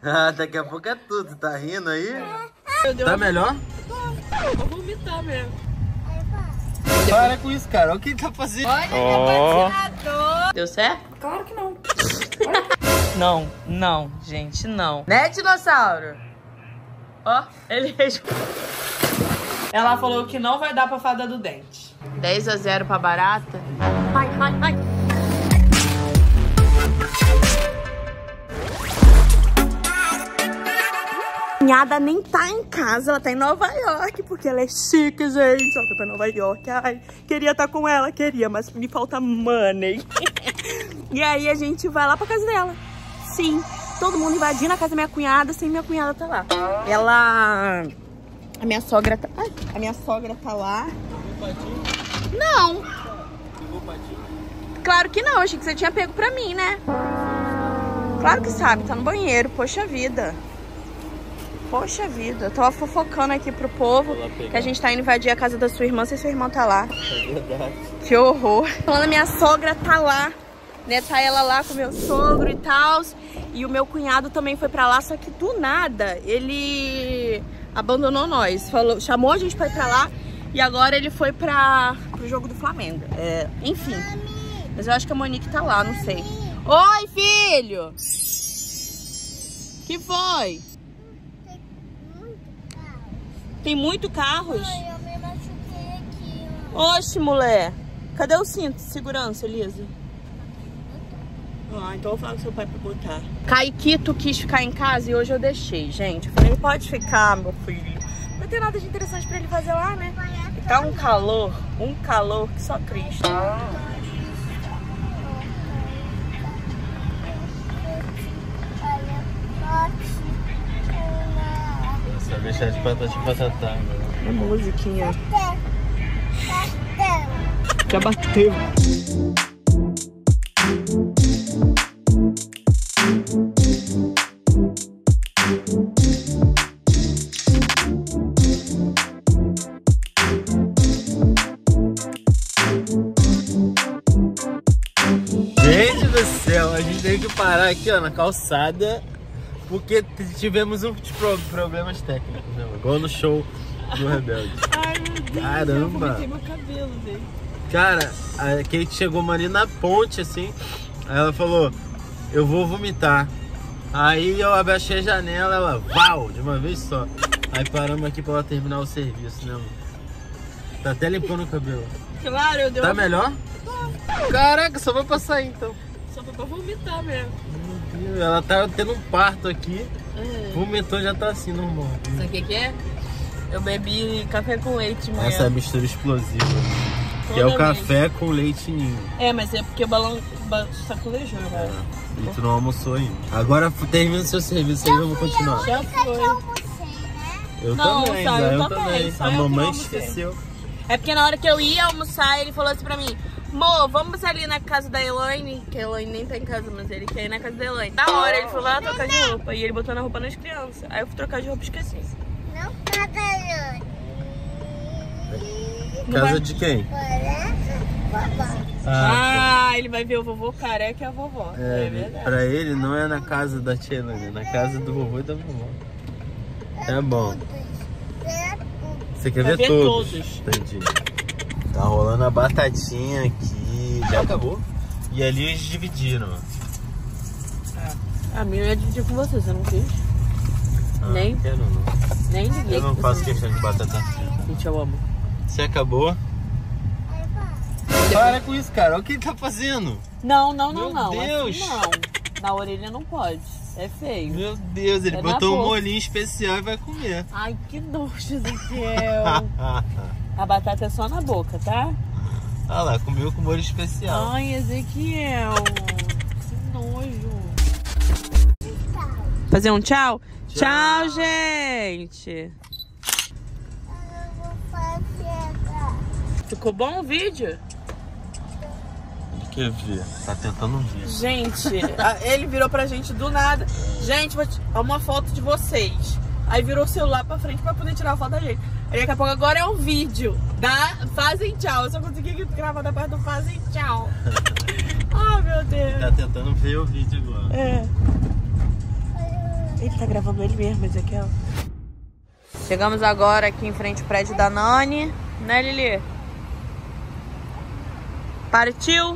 Ah, daqui a pouco é tudo. Tá rindo aí? Tá melhor? Vou vomitar mesmo. Para com isso, cara. Olha o que ele tá fazendo. Olha, patinador. Deu certo? Claro que não. Não, não, gente, não. Né, dinossauro? Ó, ele... Ela falou que não vai dar pra fada do dente. 10-0 pra barata. Ai, ai, ai. Cunhada nem tá em casa, ela tá em Nova York, porque ela é chique, gente. Ela foi pra Nova York. Ai, queria estar com ela, queria, mas me falta money. E aí a gente vai lá pra casa dela. Sim, todo mundo invadindo a casa da minha cunhada, sem minha cunhada tá lá. Ela... A minha sogra tá... Ai, a minha sogra tá lá. Não. Claro que não, achei que você tinha pego pra mim, né? Claro que sabe, tá no banheiro, poxa vida. Poxa vida, eu tava fofocando aqui pro povo que a gente tá indo invadir a casa da sua irmã, se sua irmã tá lá. É verdade. Que horror. Falando, minha sogra tá lá, né? Tá ela lá com o meu sogro e tal. E o meu cunhado também foi pra lá, só que do nada ele abandonou nós. Falou, chamou a gente pra ir pra lá e agora ele foi pro jogo do Flamengo. É, enfim. Mas eu acho que a Monique tá lá, não sei. Oi, filho! Que foi? Tem muito carros? Ai, eu me machuquei aqui, ó. Oxe, mulher. Cadê o cinto de segurança, Elisa? Ah, então eu vou falar com seu pai pra botar. Caikito quis ficar em casa e hoje eu deixei, gente. Eu falei, pode ficar, meu filho. Não tem nada de interessante pra ele fazer lá, né? E tá um calor que só Cristo. Só deixar de patati patatá. A musiquinha. Já bateu. Gente do céu, a gente teve que parar aqui, ó, na calçada. Porque tivemos uns problemas técnicos, né? Igual no show do Rebelde. Ai, meu Deus, Caramba. eu vomitei meu cabelo, velho. Cara, a Kate chegou ali na ponte, assim. Aí ela falou, eu vou vomitar. Aí eu abaixei a janela, ela, uau, de uma vez só. Aí paramos aqui pra ela terminar o serviço, né, mano? Tá até limpando o cabelo. Claro, eu dei Tá melhor? Caraca, só vai passar aí, então. Só foi pra vomitar mesmo. Meu Deus, ela tá tendo um parto aqui. Vomitou, já tá assim, normal. Sabe o que é? Eu bebi café com leite de manhã. Essa é a mistura explosiva. Que é o café com leite ninho. É, mas é porque o balão sacolejou, né? E tu não almoçou ainda. Agora termina o seu serviço aí, vamos continuar. Já foi. Eu Não, também, só eu eu também. também, só A eu que mamãe não almocei. esqueceu. É porque na hora que eu ia almoçar, ele falou assim pra mim: Mo, vamos ali na casa da Elaine, que a Elaine nem tá em casa, mas ele quer ir na casa da Elaine. Na hora ele falou, vai lá trocar de roupa. E ele botou na roupa nas crianças. Aí eu fui trocar de roupa e esqueci. Não tá ganhando. Casa de quem? Ah, ele vai ver o vovô careca e a vovó. É verdade. Pra ele não é na casa da tia Elaine, é na casa do vovô e da vovó. É bom. Você quer Vai ver ver todos? todos. Entendi. Tá rolando a batatinha aqui. Já acabou? E ali eles dividiram. A minha eu ia dividir com você, você não quis? Nem? Não quero não. Nem ninguém. Eu não faço questão de batata frita. Gente, eu amo. Você acabou? Para com isso, cara. Olha o que ele tá fazendo. Não, não, Meu não, não. Deus. Assim não. Na orelha não pode. É feio. Meu Deus, ele É na botou um boca. molhinho especial e vai comer. Ai, que nojo, Ezequiel. A batata é só na boca, tá? Olha lá, comeu com molho especial. Ai, Ezequiel. Que nojo. Fazer um tchau? Tchau, gente. Ficou bom o vídeo? Quer ver? Tá tentando ver. Gente, ele virou pra gente do nada. Gente, vou uma foto de vocês. Aí virou o celular pra frente pra poder tirar a foto da gente. Aí daqui a pouco agora é um vídeo da Fazem Tchau. Eu só consegui gravar da parte do Fazem Tchau. Ai, meu Deus. Tá tentando ver o vídeo agora. É. Ele ele tá gravando ele mesmo, Ezequiel. Chegamos agora aqui em frente ao prédio da Nani, né, Lili? Partiu?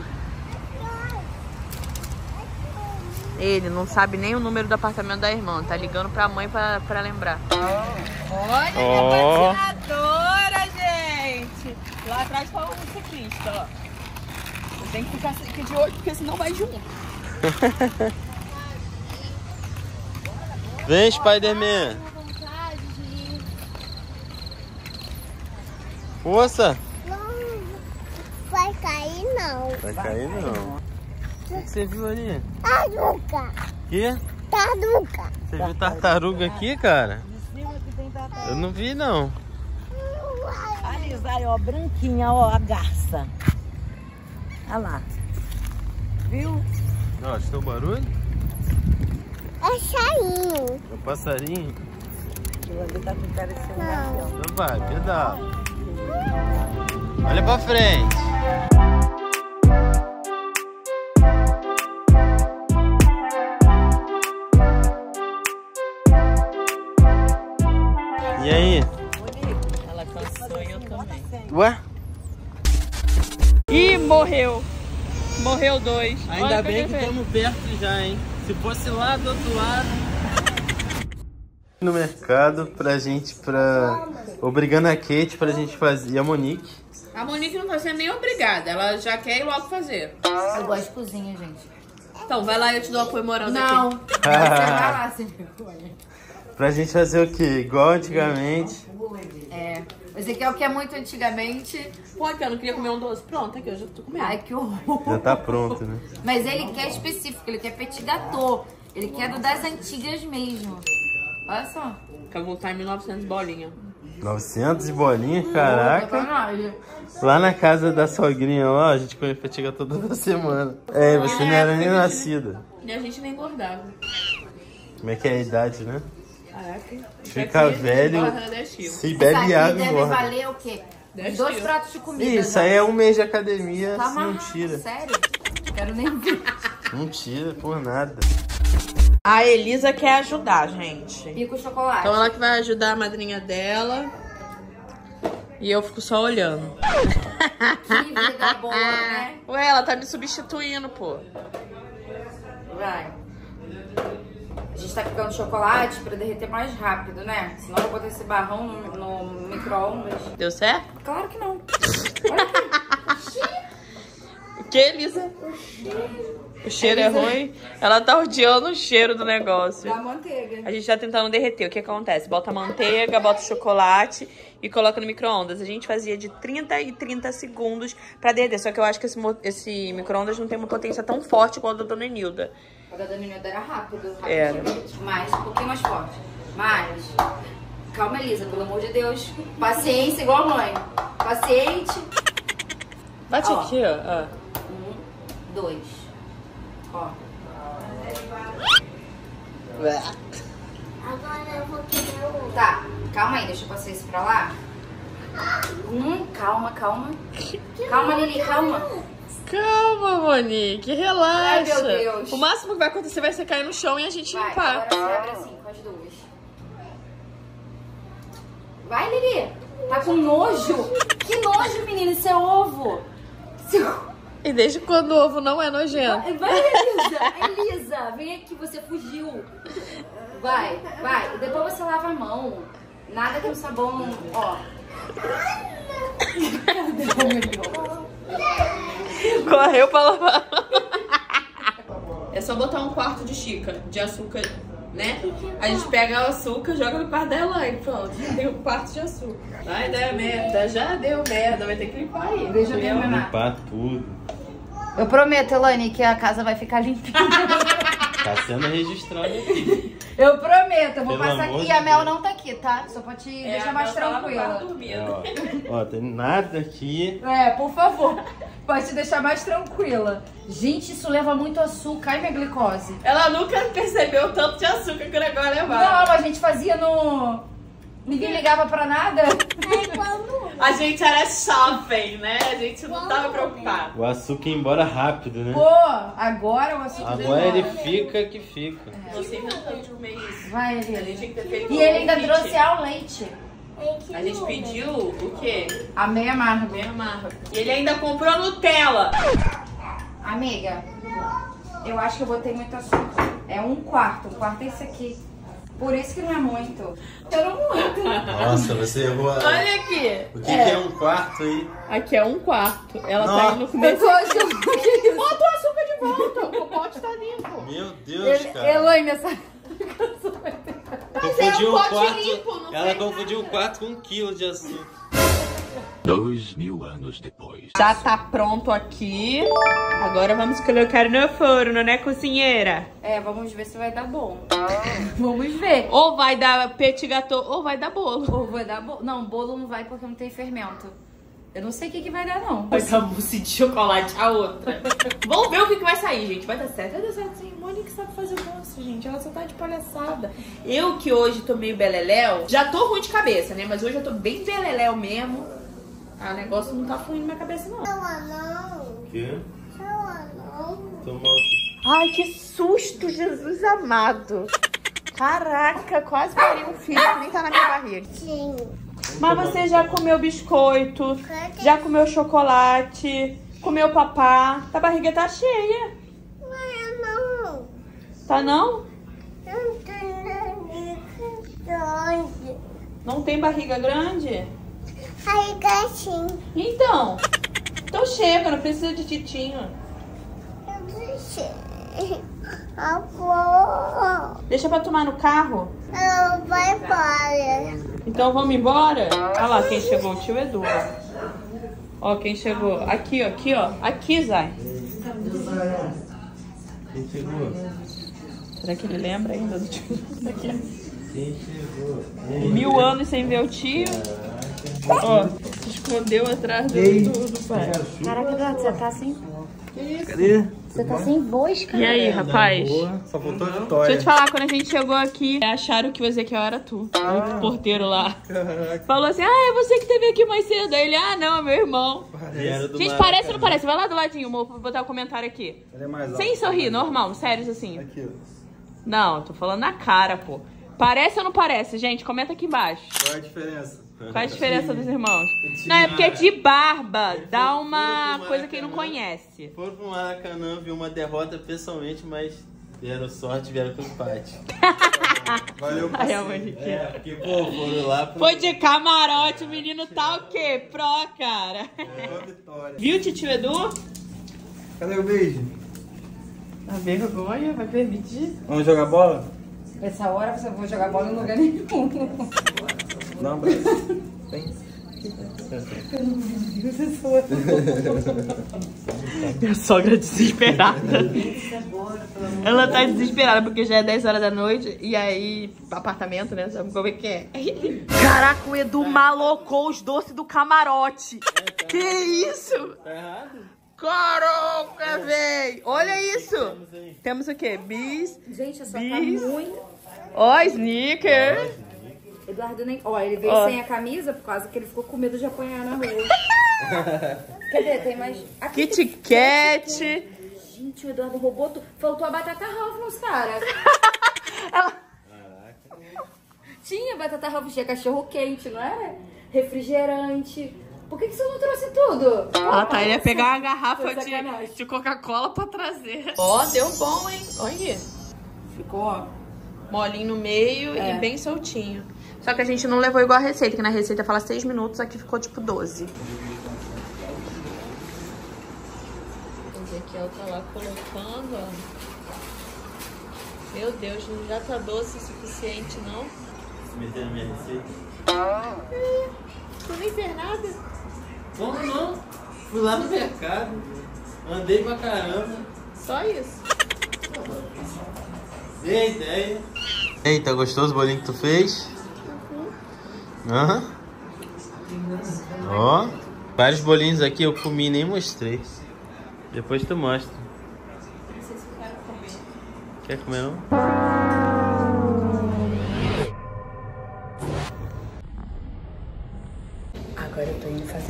Ele não sabe nem o número do apartamento da irmã, tá ligando pra mãe pra lembrar. Olha minha patinadora, gente! Lá atrás tá o ciclista, ó. Eu tenho que ficar aqui de olho, porque senão vai junto. Vem, Spider-Man. Força. Não vai cair, não. Vai cair, não. O que você viu ali? Tartaruga. Que? Tartaruga. Você viu tartaruga aqui, cara? Eu não vi, não. Olha, vai, ó, branquinha, ó, a garça. Olha lá. Viu? Ó, escutou o barulho? É chainho. É o passarinho. Aquilo ali tá com cara de ser Não. Então vai, pedala. Olha pra frente. E aí? Ela cansou e eu também. Ué? Ih, morreu. Morreu 2. Ainda bem que estamos perto já, hein? Se fosse lá do outro lado. No mercado obrigando a Kate pra gente fazer. E a Monique. A Monique não tá sendo nem obrigada, ela já quer ir logo fazer. Eu gosto de cozinha, gente. Então, vai lá e eu te dou apoio moral daqui. Não, você vai lá, sem vergonha. Pra gente fazer o quê? Igual antigamente. É, esse aqui é o que é muito antigamente. Pô, que eu não queria comer um doce. Pronto, aqui eu já tô comendo. Ai, que horror. Já tá pronto, né? Mas ele quer específico, ele quer petit gâteau. Ele quer do das antigas mesmo. Olha só. Quer voltar em 1900 bolinha. 900 bolinhas, caraca. Lá na casa da sogrinha, ó, a gente comia petit gâteau toda semana. É, você não era nem nascida. E a gente nem engordava. Como é que é a idade, né? Caraca. Fica velho, se bebe água e deve engorda. valer o quê? 2 pratos de comida. Isso aí é um mês de academia, Tá se não amarrado, tira. sério? Quero nem ver. Não tira por nada. A Elisa quer ajudar, gente. Pico chocolate. Então ela que vai ajudar a madrinha dela. E eu fico só olhando. Que vida boa, né? Ué, ela tá me substituindo, pô. Vai. A gente tá picando chocolate pra derreter mais rápido, né? Senão eu vou botar esse barrão no micro-ondas. Deu certo? Claro que não. Olha aqui. O que, Elisa? O cheiro é ruim? Ela tá odiando o cheiro do negócio. Da manteiga. A gente tá tentando derreter. O que acontece? Bota a manteiga, bota o chocolate e coloca no micro-ondas. A gente fazia de 30 e 30 segundos pra derreter. Só que eu acho que esse micro-ondas não tem uma potência tão forte quanto a da Dona Enilda. O da Dona Enilda era rápido. Era. Mais, um pouquinho mais forte. Mas, calma, Elisa, pelo amor de Deus. Paciência igual a mãe. Paciente. Bate Ó. aqui, ó. 1, 2. Ó. Agora eu vou querer o... Tá, calma aí, deixa eu passar isso pra lá. Calma, calma. Calma, Lili, calma. Calma, Monique, relaxa. Ai, meu Deus. O máximo que vai acontecer vai ser cair no chão e a gente Vai, limpar. agora você abre assim, com as duas. Vai, Lili. Tá com nojo? Que nojo, menina, isso é ovo. E desde quando o ovo não é nojento? Vai, Elisa. Elisa, vem aqui, você fugiu. Vai, vai. E depois você lava a mão. Nada com sabão, ó. Correu pra lavar. É só botar 1/4 de xícara de açúcar, né? A gente pega o açúcar, joga no quarto dela e pronto. Já deu 1/4 de açúcar. Vai dar merda, já deu merda. Vai ter que limpar aí. Beijo mesmo, Renato. Limpar tudo. Eu prometo, Elaine, que a casa vai ficar limpinha. Tá sendo registrado aqui. Eu prometo, eu vou Pelo passar amor aqui. de A Mel Deus. não tá aqui, tá? Só pra te deixar mais tranquila. Ó, tem nada aqui. É, por favor. Pode te deixar mais tranquila. Gente, isso leva muito açúcar. Ai, minha glicose. Ela nunca percebeu o tanto de açúcar que o negócio levava. Não, a gente fazia no Ninguém ligava pra nada. A gente era shopping, né? A gente não tava preocupado. O açúcar ia embora rápido, né? Pô, agora o açúcar Agora ele demora. fica que fica. Você inventou de comer isso. Vai, A gente Eliane. tinha que ter feito E ele ainda kit. trouxe ao leite. A gente pediu o quê? A meia amarga. Meia amarga. E ele ainda comprou Nutella. Amiga, eu acho que eu botei muito açúcar. É 1/4. 1/4 é esse aqui. Por isso que não é muito. Eu não muito. Nossa, você errou. Olha aqui. O que é 1/4 aí? Aqui é 1/4. Ela Nossa. tá indo comer. Eu tô achando que isso. Bota o açúcar de volta. O pote tá limpo. Meu Deus, cara. Elaine, essa... Confundiu é um o pote quarto. limpo, não Ela tem confundiu o quarto com 1 quilo de açúcar. 2000 anos depois. Já tá pronto aqui. Agora vamos colocar no forno, né, cozinheira? É, vamos ver se vai dar bom. Vamos ver. Ou vai dar petit gâteau, ou vai dar bolo. Ou vai dar bolo. Não, bolo não vai porque não tem fermento. Eu não sei o que vai dar, não. Essa mousse de chocolate, a outra. Vamos ver o que vai sair, gente. Vai dar certo? Vai dar certo sim. Mônica sabe fazer o doce, gente. Ela só tá de palhaçada. Eu que hoje tô meio beleléu, já tô ruim de cabeça, né? Mas hoje eu tô bem beleléu mesmo. Ah, o negócio não tá fluindo na minha cabeça, não. O quê? Tomou. Ai, que susto, Jesus amado. Caraca, quase pariu um filho que nem tá na minha barriga. Sim. Mas você já comeu biscoito, já comeu chocolate, comeu papá. A barriga tá cheia. Não. Tá não? Não tem grande. Não tem barriga grande? Aí, gatinho. Então chega, não precisa de titinho. Eu deixei. Avô. Deixa pra tomar no carro. Ela vai embora. Então vamos embora? Olha lá quem chegou, o tio Edu. Ó quem chegou. Aqui, ó. Aqui, ó. Aqui, Zay. Quem chegou? Será que ele lembra ainda do tio? Aqui. Quem chegou? 1000 anos sem ver o tio. Ó, se escondeu atrás do pai. Caraca, gato, você tá sem... Cadê? Você tá sem voz, cara. E aí, rapaz? Só faltou a Deixa eu Vitória. te falar, quando a gente chegou aqui, acharam que o Ezequiel era tu. O porteiro lá. Falou assim, é você que teve aqui mais cedo. Aí ele, não, é meu irmão. Gente, parece ou não parece? Vai lá do ladinho, amor, vou botar o comentário aqui. Ele é mais alto. Sem sorrir, normal, sério, assim. Aqui, ó. Não, tô falando na cara, pô. Parece ou não parece? Gente, comenta aqui embaixo. Qual é a diferença? Qual é a diferença dos irmãos? Não, é porque de barba dá uma coisa que ele não conhece. Foram pro Maracanã, viu uma derrota pessoalmente, mas deram sorte, vieram com empate. Valeu por Ai, sim. Monique. Porque, pô, foram lá pro... Foi de camarote, o menino tá o quê? Pró, cara. Boa vitória. Viu, titio Edu? Cadê o beijo? A vergonha vai permitir? Vamos jogar bola? Essa hora você vai jogar bola em lugar nenhum. Dá um abraço. Vem. Minha sogra desesperada. Ela tá desesperada porque já é 10 horas da noite e aí, apartamento, né? Sabe como é que é? Caraca, o Edu malocou os doces do camarote. Que isso? Tá errado? Caraca, véi! Olha isso! Temos o quê? Bis. Gente, essa Bis. tá muito... Ó, sneaker. Eduardo nem... Ó, ele veio sem a camisa por causa que ele ficou com medo de apanhar na rua. Cadê? Tem mais... Aqui Kit Kat. Gente, o Eduardo roubou tudo. Faltou a batata Ralph nos caras. Tinha batata Ralph, tinha cachorro quente, não era? Refrigerante. Por que você não trouxe tudo? Ela tá indo pegar a garrafa Foi sacanagem. de Coca-Cola pra trazer. Ó, deu bom, hein? Olha. Ficou, ó, molinho no meio e bem soltinho. Só que a gente não levou igual a receita, que na receita fala 6 minutos, aqui ficou tipo 12. O Ezequiel tá lá colocando, ó. Meu Deus, já tá doce o suficiente, não? Se meter na minha receita. Tu nem fez nada. Como não? Fui lá no mercado. Andei pra caramba. Só isso. Dei a ideia. Eita, gostoso o bolinho que tu fez? Aham. Ó. Vários bolinhos aqui eu comi e nem mostrei. Depois tu mostra. Não sei se eu quero comer. Quer comer não?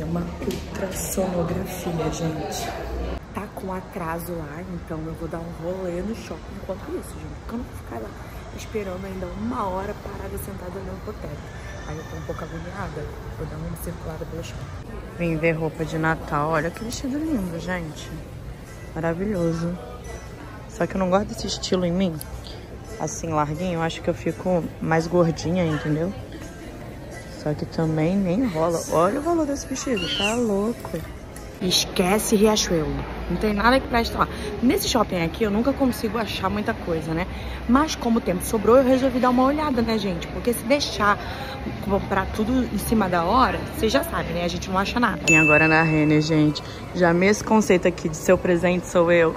uma ultrassonografia, gente. Tá com atraso lá, então eu vou dar um rolê no shopping enquanto isso, gente. Porque eu não vou ficar lá esperando ainda 1 hora parada sentada olhando pro teto. Aí eu tô um pouco agoniada. Vou dar uma circulada pelo shopping. Vim ver roupa de Natal. Olha que vestido lindo, gente. Maravilhoso. Só que eu não gosto desse estilo em mim. Assim, larguinho. Eu acho que eu fico mais gordinha, entendeu? Só que também nem rola. Olha o valor desse vestido. Tá louco. Esquece Riachuelo. Não tem nada que preste lá. Nesse shopping aqui eu nunca consigo achar muita coisa, né? Mas como o tempo sobrou, eu resolvi dar uma olhada, né, gente? Porque se deixar comprar tudo em cima da hora, vocês já sabem, né? A gente não acha nada. E agora na Renner, gente. Já amei esse conceito aqui de seu presente sou eu.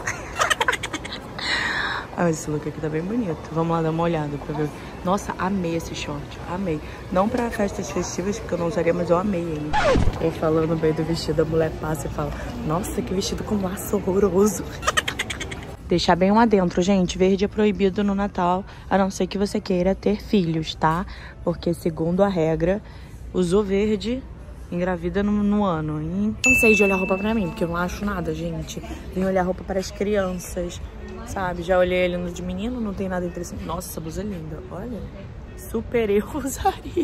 Ah, esse look aqui tá bem bonito. Vamos lá dar uma olhada pra ver. Nossa, amei esse short. Amei. Não pra festas festivas, porque eu não usaria, mas eu amei ele. Eu falando bem do vestido, a mulher passa e fala: nossa, que vestido com laço horroroso. Deixar bem um adentro, gente. Verde é proibido no Natal, a não ser que você queira ter filhos, tá? Porque segundo a regra, usou verde, engravida no ano. E não sei de olhar roupa pra mim, porque eu não acho nada, gente. Vim olhar roupa para as crianças. Sabe, já olhei ele no de menino, não tem nada interessante. Nossa, essa blusa é linda, olha. Super eu usaria.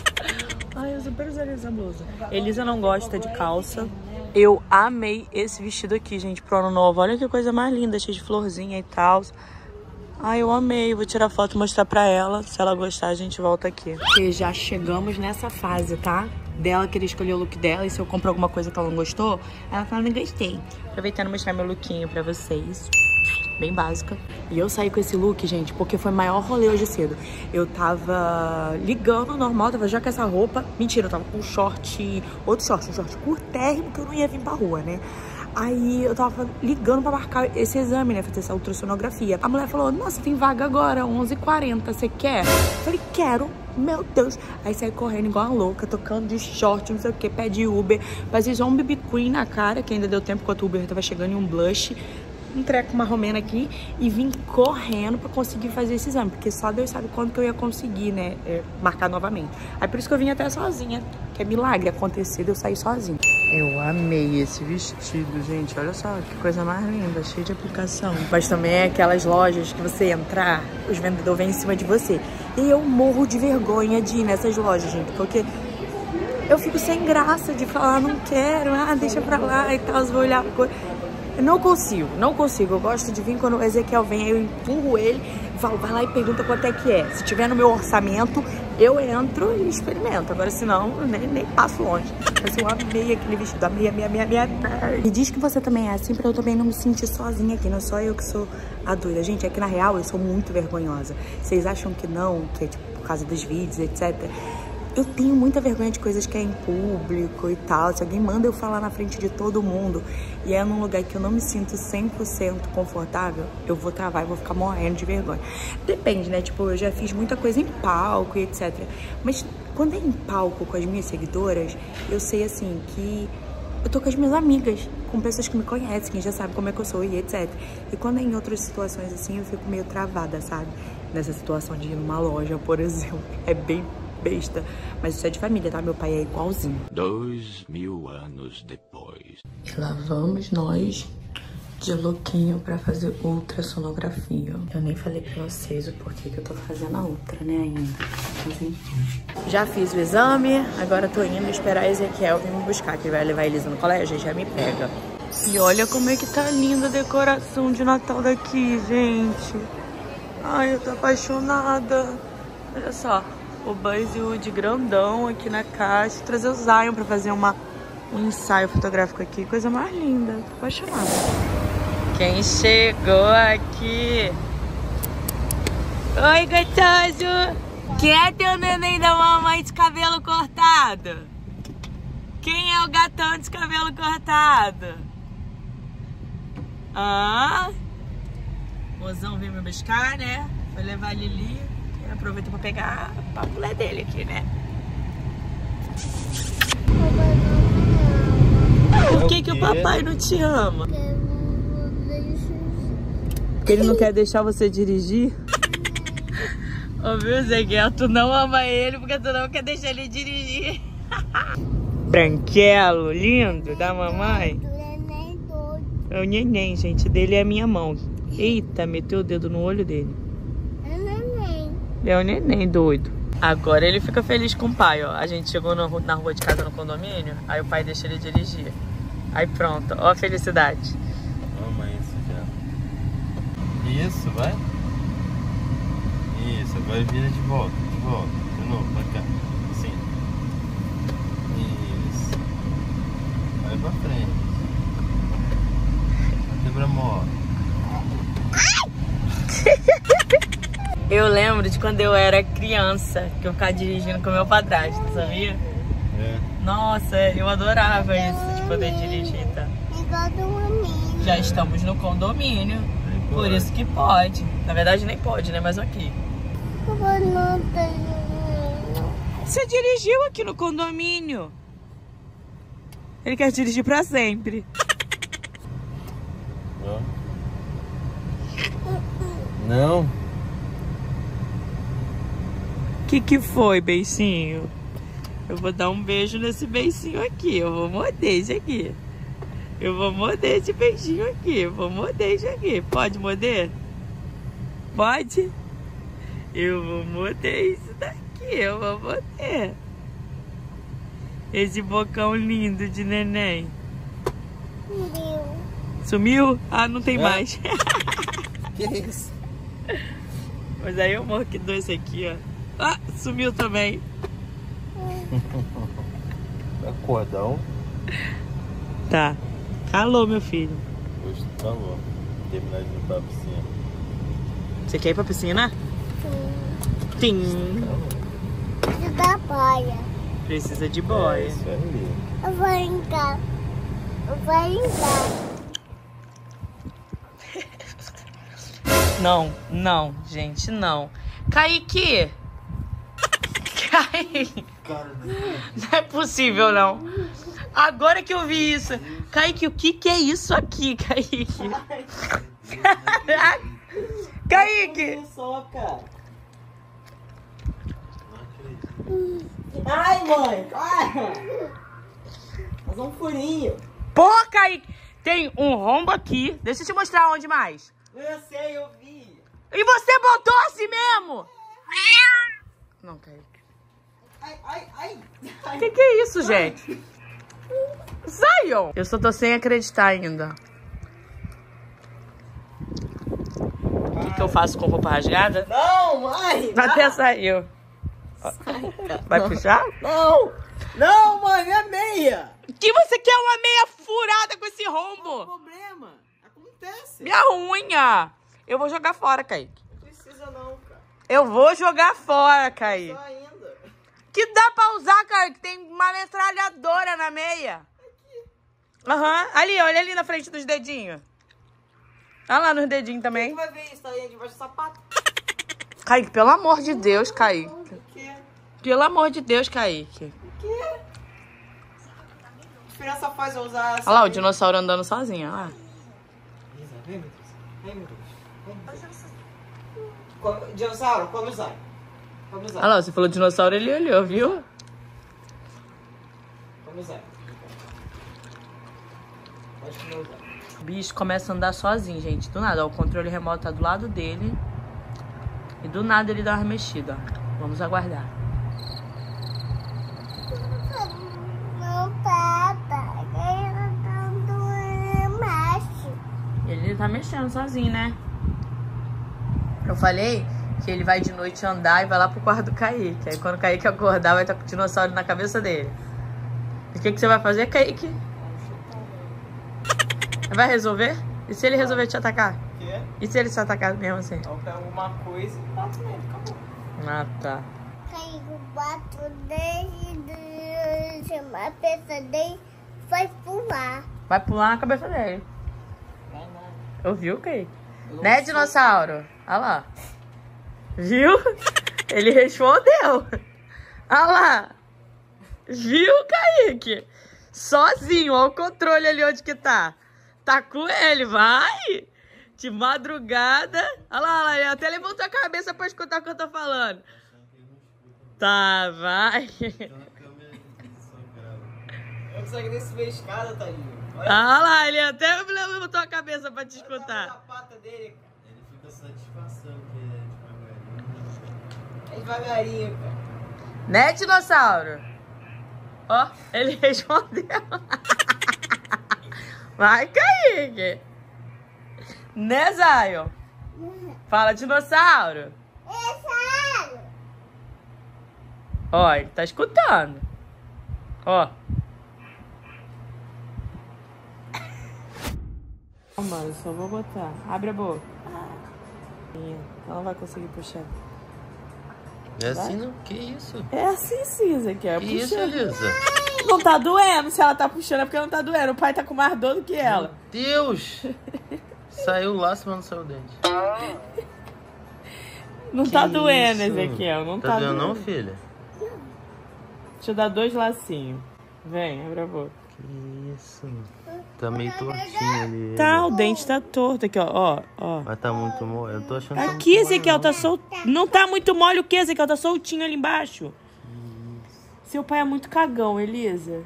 Ai, eu super usaria essa blusa. Elisa não gosta de calça. Eu amei esse vestido aqui, gente, pro ano novo. Olha que coisa mais linda, cheia de florzinha e tal. Ai, eu amei. Vou tirar foto e mostrar pra ela. Se ela gostar, a gente volta aqui. E já chegamos nessa fase, tá? Dela querer escolher o look dela. E se eu compro alguma coisa que ela não gostou, ela fala, não gostei. Aproveitando e mostrar meu lookinho pra vocês. Bem básica. E eu saí com esse look, gente, porque foi o maior rolê hoje cedo. Eu tava ligando normal, tava já com essa roupa. Mentira, eu tava com um short, um short curtérrimo, que eu não ia vir pra rua, né? Aí eu tava ligando pra marcar esse exame, né? Fazer essa ultrassonografia. A mulher falou, nossa, tem vaga agora, 11h40, você quer? Eu falei, quero. Meu Deus. Aí saí correndo igual uma louca, tocando de short, não sei o que, pede Uber. Fazia só um BB Queen na cara, que ainda deu tempo enquanto o Uber tava chegando, e um blush. Um treco marromeno aqui e vim correndo pra conseguir fazer esse exame, porque só Deus sabe quando que eu ia conseguir, né, marcar novamente. Aí por isso que eu vim até sozinha, que é milagre acontecer de eu sair sozinha. Eu amei esse vestido, gente, olha só que coisa mais linda, cheio de aplicação. Mas também é aquelas lojas que você entrar, os vendedores vêm em cima de você. E eu morro de vergonha de ir nessas lojas, gente, porque eu fico sem graça de falar, não quero, deixa pra lá e tal, vou olhar a coisa. Eu não consigo. Eu gosto de vir quando o Ezequiel vem, aí eu empurro ele, falo, vai lá e pergunta quanto é que é. Se tiver no meu orçamento, eu entro e experimento. Agora, senão, eu nem passo longe. Mas eu amei aquele vestido, amei. E diz que você também é assim, pra eu também não me sentir sozinha aqui. Não é só eu que sou a doida. Gente, é que na real eu sou muito vergonhosa. Vocês acham que não, que é tipo por causa dos vídeos, etc. Eu tenho muita vergonha de coisas que é em público e tal. Se alguém manda eu falar na frente de todo mundo e é num lugar que eu não me sinto 100% confortável, eu vou travar e vou ficar morrendo de vergonha. Depende, né? Tipo, eu já fiz muita coisa em palco e etc. Mas quando é em palco com as minhas seguidoras, eu sei, assim, que eu tô com as minhas amigas, com pessoas que me conhecem, que já sabem como é que eu sou e etc. E quando é em outras situações assim, eu fico meio travada, sabe? Nessa situação de ir numa loja, por exemplo. É bem besta, mas isso é de família, tá? Meu pai é igualzinho. 2000 anos depois. E lá vamos nós de louquinho pra fazer ultrassonografia. Eu nem falei pra vocês o porquê que eu tô fazendo a ultra, né, ainda. Mas enfim. Já fiz o exame, agora tô indo esperar Ezequiel vir me buscar, que ele vai levar a Elisa no colégio, já me pega. E olha como é que tá linda a decoração de Natal daqui, gente. Ai, eu tô apaixonada. Olha só. O Buzzwood grandão aqui na caixa. Vou trazer o Zion pra fazer um ensaio fotográfico aqui. Coisa mais linda. Tô apaixonada. Quem chegou aqui? Oi, gostoso! Quem é teu neném da mamãe de cabelo cortado? Quem é o gatão de cabelo cortado? Mozão veio me buscar, né? Foi levar a Lili. Aproveita pra pegar a mulher dele aqui, né? Por que o papai não te ama? Porque ele não quer deixar você dirigir? Ô, viu, Zeguel? Tu não ama ele porque tu não quer deixar ele dirigir. Branquelo, lindo, da mamãe. É o neném, gente. Dele é a minha mão. Eita, meteu o dedo no olho dele. É o neném doido. Agora ele fica feliz com o pai, ó. A gente chegou na rua de casa no condomínio, aí o pai deixa ele dirigir. Aí pronto, ó a felicidade. Toma isso já. Isso, vai. Isso, agora vira de volta, de novo, pra cá. Assim. Isso. Vai pra frente. Quebra-mola. Eu lembro de quando eu era criança, que eu ficava dirigindo com meu padrasto, sabia? É. Nossa, eu adorava isso, de poder dirigir, tá? Já estamos no condomínio, por isso que pode. Na verdade nem pode, né? Mas aqui. Você dirigiu aqui no condomínio. Ele quer dirigir pra sempre. Não. Que foi, beicinho? Eu vou dar um beijo nesse beicinho aqui. Eu vou morder isso aqui. Eu vou morder esse beijinho aqui. Eu vou morder isso aqui. Pode morder? Pode? Eu vou morder isso daqui. Eu vou morder. Esse bocão lindo de neném. Sumiu? Ah, não tem mais. Que isso? Mas aí eu morro que dou esse aqui, ó. Ah, sumiu também. Acordão. Tá. Calou, meu filho. Hoje calou. Terminar de ir pra piscina. Você quer ir pra piscina? Sim. Da boia. Precisa de boia. É isso aí. Eu vou entrar. Não, não, gente, não. Kaique! Kaique! Não é possível, não. Agora que eu vi isso. Kaique, o que é isso aqui, Kaique? Kaique! Ai, mãe. Ai. Fazer um furinho. Pô, Kaique! Tem um rombo aqui. Deixa eu te mostrar onde mais. Eu sei, eu vi. E você botou assim mesmo? Não, Kaique. Ai. Que é isso, gente? Zion! Eu só tô sem acreditar ainda. O que eu faço com roupa rasgada? Não, mãe. Até saiu. Vai puxar? Não, mãe, minha meia. Que você quer uma meia furada com esse rombo? Problema. Acontece. Minha unha. Eu vou jogar fora, Kaique. Não precisa não, cara. Eu vou jogar fora, Kaique. Só ainda. Que dá pra usar, Kaique? Tem uma metralhadora na meia. Aham. Ali, olha ali na frente dos dedinhos. Olha lá nos dedinhos também. Tu vai ver isso aí debaixo do sapato. Kaique, pelo amor de Deus, Kaique. O quê? Pelo amor de Deus, Kaique. O quê? Que diferença faz eu usar essa... Olha lá o dinossauro andando sozinho, olha lá. Vem, meu Deus. Vem, meu Deus. Dinossauro, come usar. Olha lá, você falou dinossauro, ele olhou, viu? Come usar. Pode comer usar. O bicho começa a andar sozinho, gente. Do nada, ó, o controle remoto tá do lado dele. E do nada ele dá uma mexida, ó. Vamos aguardar. Não, papai. Eu macho. Ele tá mexendo sozinho, né? Eu falei que ele vai de noite andar e vai lá pro quarto do Kaique. Aí quando o Kaique acordar, vai estar com o dinossauro na cabeça dele. E o que você vai fazer, Kaique? Vai resolver? E se ele resolver te atacar? O quê? E se ele te atacar mesmo assim? Eu pego alguma coisa e bato nele, acabou. Ah, tá. Caiu, bato dele, chamar a peça dele, vai pular. Vai pular na cabeça dele. Vai nada. Ouviu, Kaique? Né, dinossauro? Olha lá. Viu? Ele respondeu. Olha lá. Viu, Kaique? Sozinho, olha o controle ali onde que tá. Tá com ele, vai. De madrugada. Olha lá, ele até levantou a cabeça pra escutar o que eu tô falando. Tá, vai. Eu consegui descer a escada, Tadinho. Ah lá, ele até botou a cabeça pra te escutar. A pata dele, cara. Ele fica satisfação que É devagarinho, cara. Né, dinossauro? Ó, ele respondeu. Vai, Kaique. Né, Zion? Fala, dinossauro. Ó, ele tá escutando. Ó. Mano, só vou botar. Abre a boca. Ela não vai conseguir puxar. É assim não? Que isso? É assim sim, Ezequiel. Que isso, Puxando. Elisa? Não tá doendo. Se ela tá puxando é porque não tá doendo. O pai tá com mais dor do que ela. Meu Deus! Saiu o laço, mas não saiu o dente. Não Que tá doendo, isso? Ezequiel. Não Tá tá doendo doendo. não, filha? Deixa eu dar 2 lacinhos. Vem, abre a boca. Que isso? Tá meio tortinho ali. Tá, o dente tá torto aqui, ó. Ó. Mas tá muito mole. Eu tô achando que tá Aqui, muito mole, Ezequiel, não. tá solto. Não tá muito mole o que, Ezequiel? Tá soltinho ali embaixo. Seu pai é muito cagão, Elisa.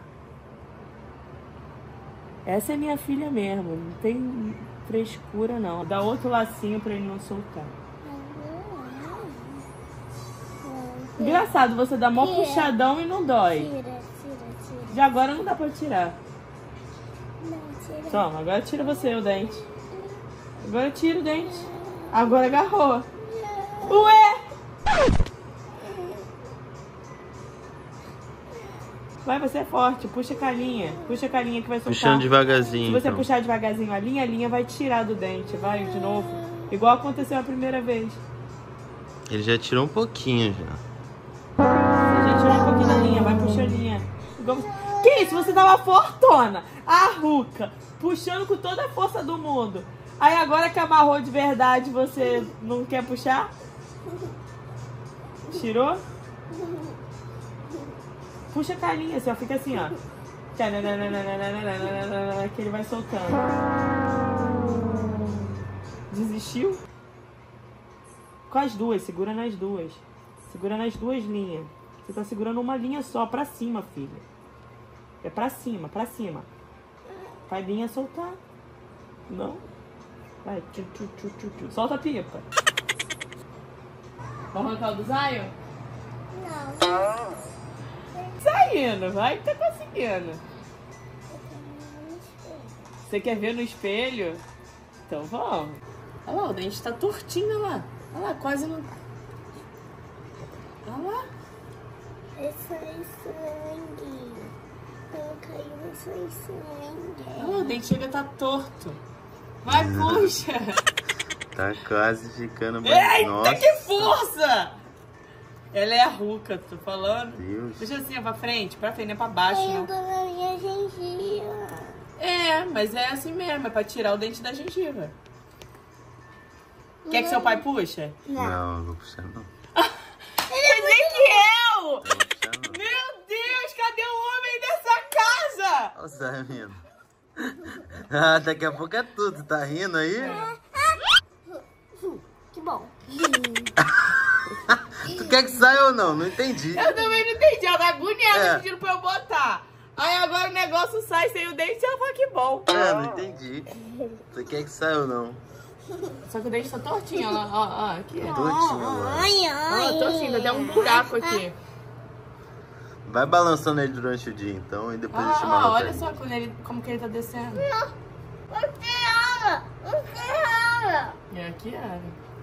Essa é minha filha mesmo. Não tem frescura, não. Dá outro lacinho pra ele não soltar. Engraçado, você dá mó puxadão e não dói. Tira. De agora não dá pra tirar. Não, tira. Toma, agora tira você o dente. Agora tira o dente. Agora agarrou. Ué! Vai, você é forte. Puxa a calinha. Puxa a calinha que vai soltar. Puxando devagarzinho. Se você então. puxar devagarzinho a linha vai tirar do dente. Vai, de novo. Igual aconteceu a primeira vez. Ele já tirou um pouquinho já. Você já tirou um pouquinho da linha. Vai puxar a linha. Igual... Que isso? Você tava fortona. A ruca. Puxando com toda a força do mundo. Aí agora que amarrou de verdade, você não quer puxar? Tirou? Puxa a calinha, assim, ó. Fica assim, ó. Que ele vai soltando. Desistiu? Com as duas, segura nas duas. Segura nas duas linhas. Você tá segurando uma linha só, pra cima, filha. É pra cima, pra cima. Vai linha soltar. Não. Vai, tchu. Solta a pipa. Vai arrancar o do Zion? Não. Saindo, vai que tá conseguindo. Você quer ver no espelho? Então vamos. Olha lá, o dente tá tortinho, olha lá. Olha lá, quase não... Olha lá. Isso é sangue. Não caiu, isso é sangue. Olha lá, o dente chega a tá torto. Vai, puxa. Tá quase ficando bem. Eita, Nossa. que força! Ela é a ruca, tô falando. Deus. Deixa assim, ó, pra frente, não é pra baixo, Caiu não. na minha gengiva. É, mas é assim mesmo, é pra tirar o dente da gengiva. Quer que seu pai puxa? Não, não vou puxar não. Ezequiel! Não vou puxar não. Meu Deus, cadê o homem dessa casa? Olha o Zé rindo. Ah, daqui a pouco é tudo. Tá rindo aí? Que bom. Tu quer que saia ou não? Não entendi. Eu também não entendi, ela tá agoniada É. pedindo pra eu botar. Aí agora o negócio sai sem o dente e ela fala que bom. É, não entendi. Tu quer que saia ou não? Só que o dente tá tortinho, ó, aqui. Tortinho agora. Ó, tortinho, tá até um buraco aqui. Vai balançando ele durante o dia, então, e depois deixa Ó, mais olha só como que ele tá descendo. E aqui era.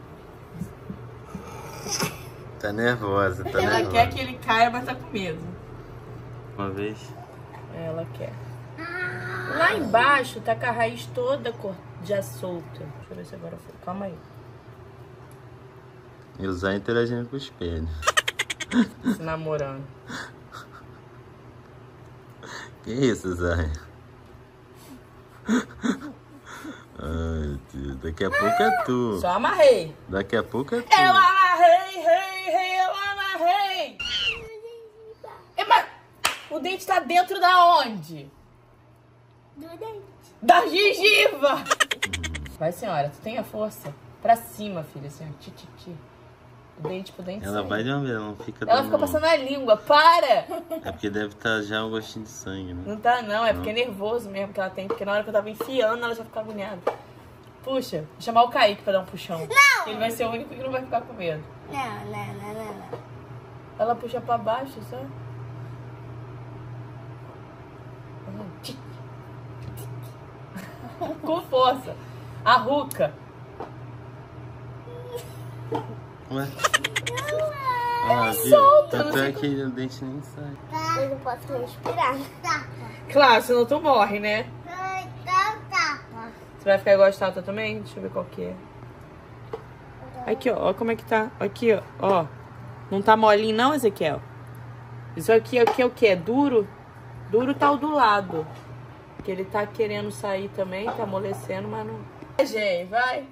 Tá nervosa, tá Ela nervosa. quer que ele caia, mas tá com medo. Uma vez. Ela quer. Lá embaixo tá com a raiz toda já solta. Deixa eu ver se agora foi. Calma aí. E usar interagindo com o espelho. Se namorando. Que isso, Zé? Ai, Deus. Daqui a pouco é tu. Só amarrei. Daqui a pouco é tu. Eu amarrei, eu amarrei. Mas o dente tá dentro da onde? Do dente. Da gengiva. Vai, senhora, tu tem a força. Pra cima, filha, assim, ó. Ti. Dente pro dente. Ela sai. vai de uma vez, ela não fica Ela dando- fica passando a língua, para! É porque deve estar já um gostinho de sangue, né? Não tá não, é porque é nervoso mesmo que ela tem, porque na hora que eu tava enfiando, ela já fica agoniada. Puxa, vou chamar o Kaique pra dar um puxão. Não! Ele vai ser o único que não vai ficar com medo. Não. Ela puxa pra baixo, só. Com força. A ruca. Ué? Ah, viu? solta, Tanto não é sei que o dente nem sai. Eu não posso respirar. Claro, senão tu morre, né? Tapa. Você vai ficar igual a estátua também? Deixa eu ver qual que é. Aqui, ó. Ó como é que tá. Aqui, ó. Ó. Não tá molinho não, Ezequiel? Isso aqui é o que? É duro? Duro tá o do lado. Que ele tá querendo sair também, tá amolecendo, mas não... Gente, vai.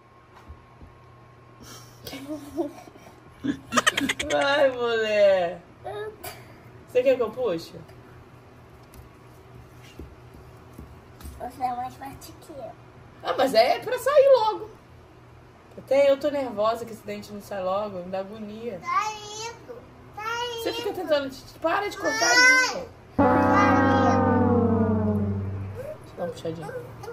Vai, mulher. Você quer que eu puxe? Você é mais forte que eu. Ah, mas é pra sair logo. Até eu tô nervosa que esse dente não sai logo, me dá agonia. Tá indo. Você fica tentando... Para de cortar a língua. Deixa eu dar uma puxadinha.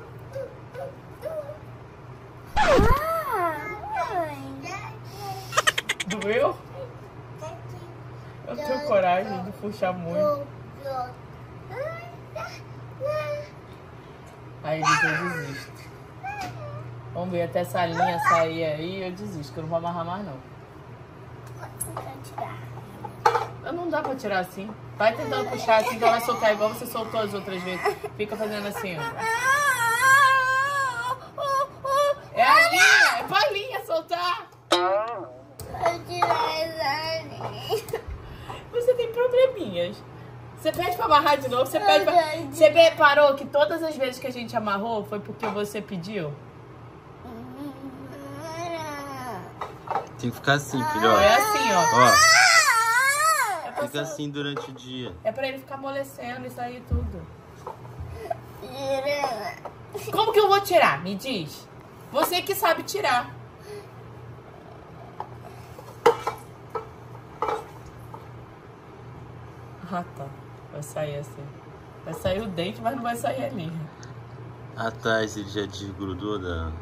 Doeu? Eu tenho coragem de puxar muito. Aí eu desisto. Vamos ver até essa linha sair aí, eu desisto, que eu não vou amarrar mais não. Não dá pra tirar assim. Vai tentando puxar assim que ela vai soltar igual você soltou as outras vezes. Fica fazendo assim, ó. É a linha, é pra linha soltar. Você tem probleminhas. Você pede pra amarrar de novo, você pede pra... Você reparou que todas as vezes que a gente amarrou foi porque você pediu? Tem que ficar assim, filhote. É assim, ó. Ó. Fica assim durante o dia. É pra ele ficar amolecendo e sair tudo. Como que eu vou tirar? Me diz. Você que sabe tirar. Ah, tá. Vai sair assim. Vai sair o dente, mas não vai sair a linha. Atrás ele já desgrudou da...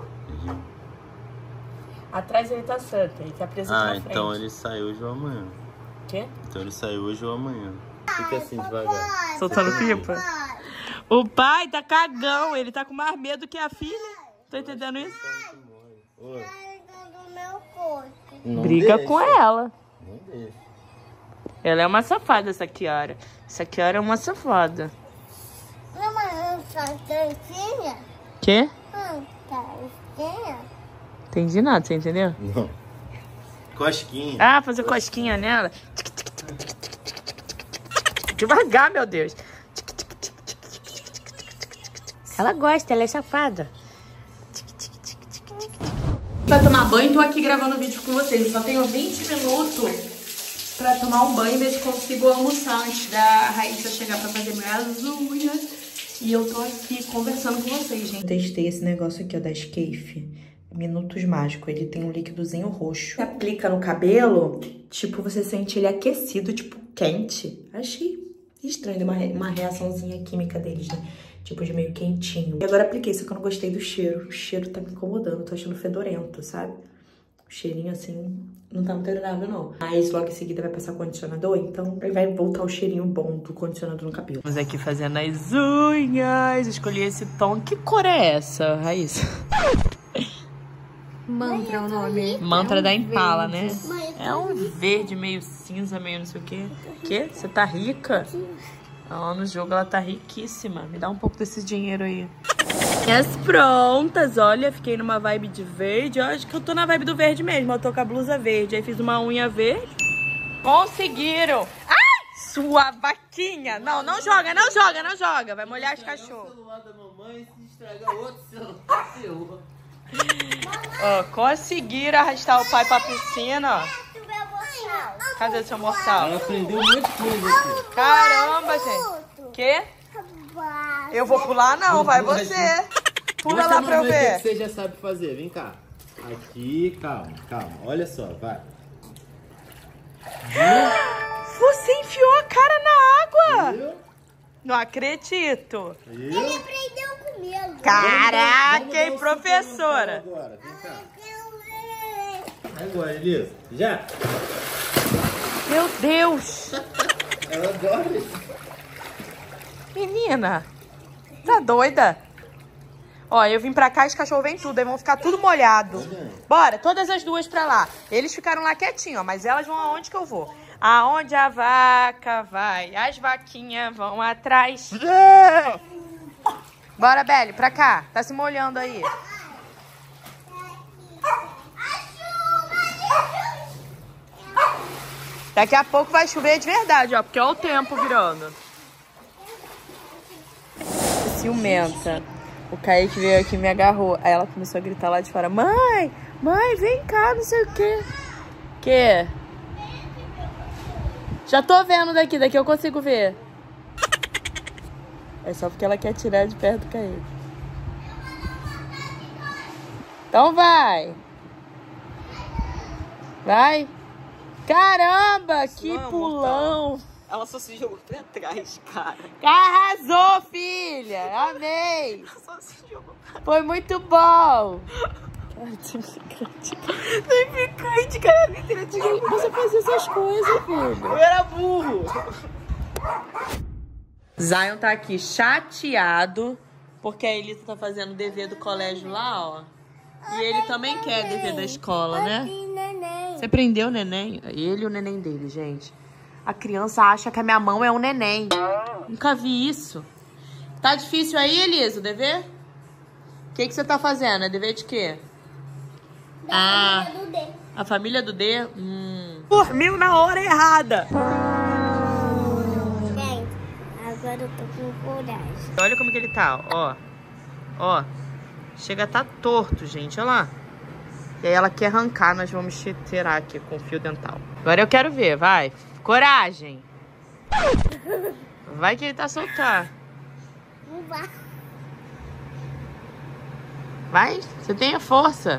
Atrás ele tá santo, ele tá preso aqui na frente. Então ele saiu hoje ou amanhã. Quê? Então ele saiu hoje ou amanhã. Fica assim devagar. Soltando pipa? O pai tá cagão, ele tá com mais medo que a filha. Tá entendendo isso? Briga com ela. Não deixa. Ela é uma safada, essa Kiara. Essa Kiara é uma safada. Mamãe, tá quentinha? Quê? Tá quentinha? Entendi nada, você entendeu? Não. Cosquinha. Ah, fazer cosquinha nela. Devagar, meu Deus. Ela gosta, ela é safada. Pra tomar banho, tô aqui gravando vídeo com vocês. Eu só tenho 20 minutos pra tomar um banho, ver se consigo almoçar antes da Raíssa chegar pra fazer minhas unhas. E eu tô aqui conversando com vocês, gente. Testei esse negócio aqui, ó, da Escafe. Minutos Mágicos. Ele tem um líquidozinho roxo. Você aplica no cabelo, tipo, você sente ele aquecido, tipo, quente. Achei estranho, deu uma reaçãozinha química deles, né? Tipo, de meio quentinho. E agora apliquei, só que eu não gostei do cheiro. O cheiro tá me incomodando, tô achando fedorento, sabe? O cheirinho, assim, não tá muito agradável, não. Mas logo em seguida vai passar o condicionador, então vai voltar o cheirinho bom do condicionador no cabelo. Vamos aqui fazendo as unhas. Escolhi esse tom. Que cor é essa, Raíssa? Mantra é o nome. Mantra da Impala, verde. né? É um verde meio cinza, meio não sei o quê. Que? Você tá rica? Ó, no jogo ela tá riquíssima. Me dá um pouco desse dinheiro aí. Minhas prontas, olha, fiquei numa vibe de verde. Eu acho que eu tô na vibe do verde mesmo. Eu tô com a blusa verde. Aí fiz uma unha verde. Conseguiram! Ai! Sua vaquinha! Não, não joga, não joga, não joga. Vai molhar os cachorros. O celular da mamãe, se estragar outro celular seu. Ó, conseguiram arrastar o pai pra piscina, ó. Cadê o seu mortal? Ela aprendeu um monte de coisa aqui. Caramba, gente. Quê? Eu vou pular não, vai você. Pula Mostra lá pra eu mamãe o ver. que você já sabe fazer, vem cá. Aqui, calma, calma. Olha só, vai. Não acredito. Ele aprendeu comigo. Caraca, hein, professora? Agora, vem cá. Eu quero ver. Agora, Elisa. Já. Meu Deus. Ela adora isso. Menina, tá doida? Ó, eu vim pra cá e os cachorros vêm tudo, aí vão ficar tudo molhado. Bora, todas as duas pra lá. Eles ficaram lá quietinhos, ó, mas elas vão aonde que eu vou? Aonde a vaca vai, as vaquinhas vão atrás. Bora, Belle, pra cá. Tá se molhando aí. Daqui a pouco vai chover de verdade, ó, porque ó o tempo virando. Ciumenta. O Kaique veio aqui e me agarrou. Aí ela começou a gritar lá de fora: Mãe, mãe, vem cá, não sei o quê. Que? Já tô vendo daqui eu consigo ver. É só porque ela quer tirar de perto do Kaique. Então vai. Vai. Caramba, que pulão. Ela só se jogou pra trás, cara. Arrasou, filha. Amei. Só se jogou pra trás. Foi muito bom. Significante, cara. Você faz essas coisas, filho. Eu era burro. Zion tá aqui chateado porque a Elisa tá fazendo o dever do colégio lá, ó. E ele também quer dever da escola, né? Você prendeu o neném? Ele e o neném dele, gente. A criança acha que a minha mão é um neném. Nunca vi isso. Tá difícil aí, Elisa, o dever? O que você tá fazendo? É dever de quê? Da família do D. A família do D? Dormiu na hora errada. Gente, agora eu tô com coragem. Olha como que ele tá, ó. Ó. Chega a tá torto, gente. Olha lá. E aí ela quer arrancar. Nós vamos tirar aqui com fio dental. Agora eu quero ver, vai. Coragem. Vai que ele tá soltar. Não vai. Vai, você tem a força.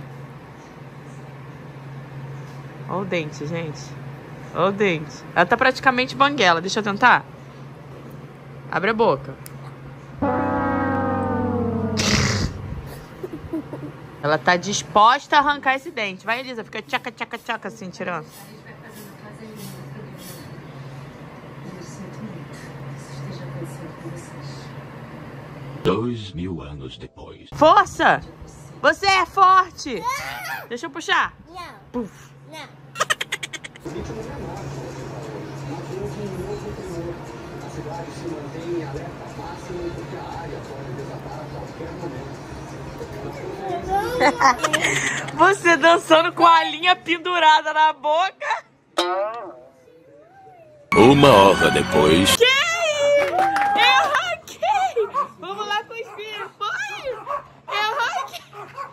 Olha o dente, gente. Olha o dente. Ela tá praticamente banguela. Deixa eu tentar. Abre a boca. Ela tá disposta a arrancar esse dente. Vai, Elisa. Fica tchaca, tchaca, tchaca assim, tirando. Dois 2000 anos depois. Força! Você é forte! Deixa eu puxar. Não, Puf. não. Você dançando com a linha pendurada na boca. Uma hora depois. Que? Eu ranquei! Vamos lá com os filhos. Foi! Eu ranquei!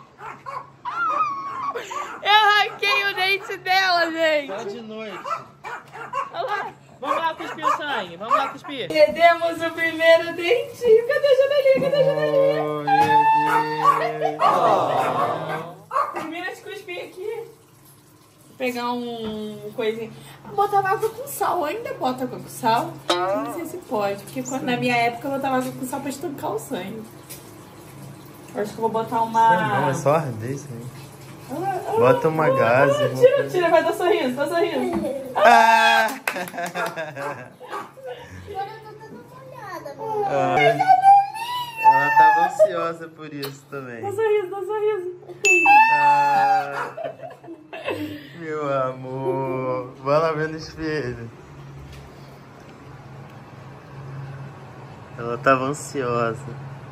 Eu ranquei o dente dela, gente. Só de noite. Olha lá. Vamos lá cuspir o sangue. Vamos lá cuspir. Perdemos o primeiro dentinho. Cadê a janelinha? Cadê a janelinha? Oh, meu Deus. Termina de cuspir aqui. Vou pegar um coisinho. Botava água com sal. Ainda bota água com sal? Não sei se pode. Porque na minha época eu botava água com sal pra estancar o sangue. Eu acho que eu vou botar uma... Não, é só arder isso aí. Bota uma gase. Tira, tira. Vai, tá sorrindo. Tá sorrindo. Ah! Agora eu tô toda molhada, amor. Ela tava ansiosa por isso também. Tá sorrindo, tá sorrindo. Ah, meu amor. Vai lá ver no espelho. Ela tava ansiosa.